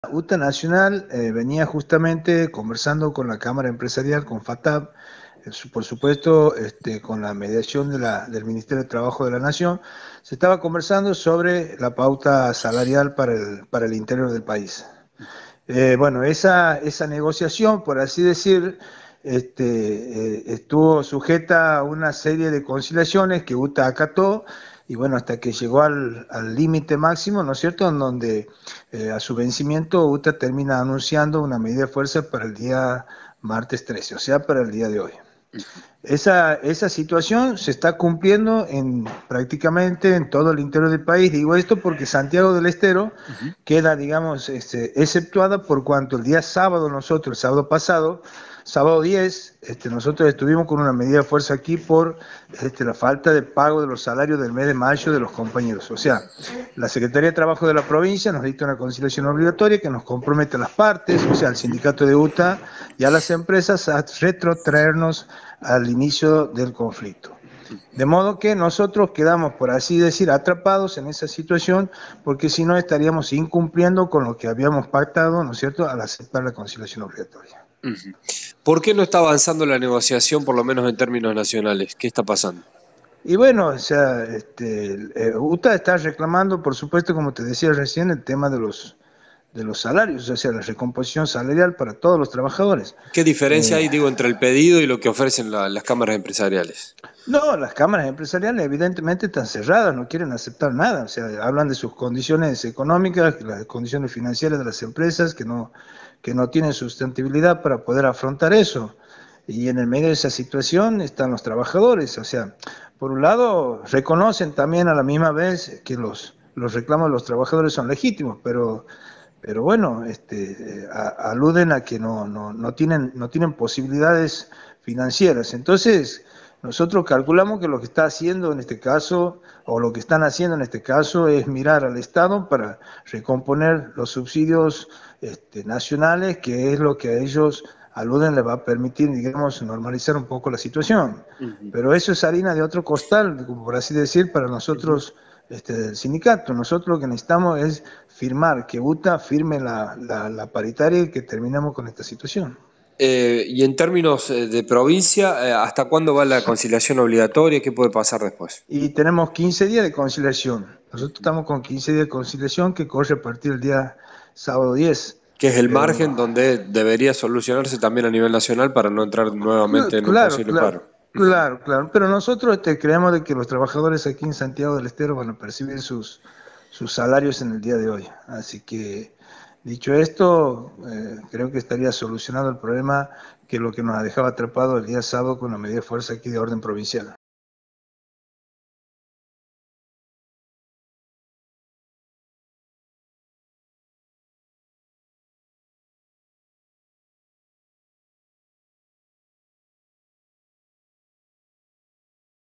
UTA Nacional venía justamente conversando con la Cámara Empresarial, con FATAB, por supuesto, con la mediación del Ministerio de Trabajo de la Nación, se estaba conversando sobre la pauta salarial para el interior del país. Bueno, esa negociación, por así decir, estuvo sujeta a una serie de conciliaciones que UTA acató y bueno, hasta que llegó al límite máximo, ¿no es cierto?, en donde a su vencimiento UTA termina anunciando una medida de fuerza para el día martes 13, o sea, para el día de hoy. Esa situación se está cumpliendo prácticamente en todo el interior del país. Digo esto porque Santiago del Estero queda, digamos, exceptuada por cuanto el día sábado nosotros, el sábado pasado, sábado 10, nosotros estuvimos con una medida de fuerza aquí por la falta de pago de los salarios del mes de mayo de los compañeros. O sea, la Secretaría de Trabajo de la provincia nos dicta una conciliación obligatoria que nos compromete a las partes, o sea, al sindicato de UTA y a las empresas a retrotraernos al inicio del conflicto. De modo que nosotros quedamos, por así decir, atrapados en esa situación, porque si no estaríamos incumpliendo con lo que habíamos pactado, ¿no es cierto?, al aceptar la conciliación obligatoria. ¿Por qué no está avanzando la negociación, por lo menos en términos nacionales? ¿Qué está pasando? Y bueno, o sea, UTA está reclamando, por supuesto, como te decía recién, el tema de los salarios, o sea, la recomposición salarial para todos los trabajadores. ¿Qué diferencia hay, digo, entre el pedido y lo que ofrecen las cámaras empresariales? No, las cámaras empresariales evidentemente están cerradas, no quieren aceptar nada, o sea, hablan de sus condiciones económicas, las condiciones financieras de las empresas que no tienen sustentabilidad para poder afrontar eso. Y en el medio de esa situación están los trabajadores, o sea, por un lado reconocen también a la misma vez que los reclamos de los trabajadores son legítimos, pero bueno, aluden a que no tienen posibilidades financieras. Entonces, nosotros calculamos que lo que está haciendo en este caso, o lo que están haciendo en este caso, es mirar al Estado para recomponer los subsidios nacionales, que es lo que a ellos aluden les va a permitir, digamos, normalizar un poco la situación. Pero eso es harina de otro costal, por así decir, para nosotros del sindicato. Nosotros lo que necesitamos es firmar, que UTA firme la paritaria y que terminemos con esta situación. Y en términos de provincia, ¿hasta cuándo va la conciliación obligatoria? ¿Qué puede pasar después? Y tenemos 15 días de conciliación. Nosotros estamos con 15 días de conciliación que corre a partir del día sábado 10. Que es el Pero margen donde debería solucionarse también a nivel nacional para no entrar nuevamente en un claro, posible claro, paro. claro. Pero nosotros creemos de que los trabajadores aquí en Santiago del Estero van a percibir sus salarios en el día de hoy. Así que, dicho esto, creo que estaría solucionado el problema que lo que nos ha dejado atrapado el día sábado con la medida de fuerza aquí de orden provincial.